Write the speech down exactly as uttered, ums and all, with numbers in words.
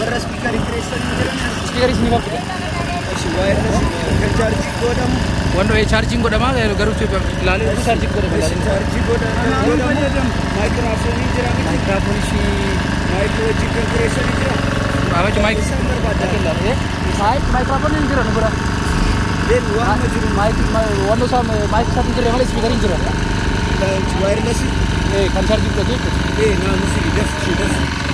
warra speakerii keessan jiran Speakerii isin bakka ashi wireless kan charge godhamu wando e charging godhama garuu ilaalee charging godhama ilaalee charge godhamu microphone jira microphone shi mic wajjin configuration jira babachi mic ilaalee mic microphone jira no bura den waan jiru mic wando sa mic sa jira malee speakerii jira wireless eh kan charging godhama eh na musi def shi def